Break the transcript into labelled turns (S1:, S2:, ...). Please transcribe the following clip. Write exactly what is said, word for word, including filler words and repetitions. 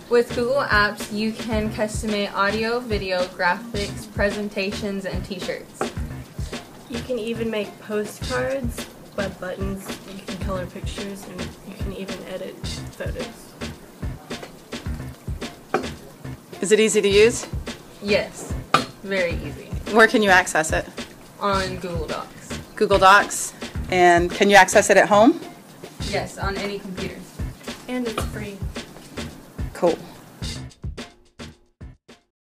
S1: With Google Apps, you can customate audio, video, graphics, presentations, and t-shirts.
S2: You can even make postcards, web buttons, you can color pictures, and you can even edit photos.
S3: Is it easy to use?
S1: Yes, very easy.
S3: Where can you access it?
S1: On Google Docs.
S3: Google Docs. And can you access it at home?
S1: Yes, on any computer.
S2: And it's free.
S3: Cool.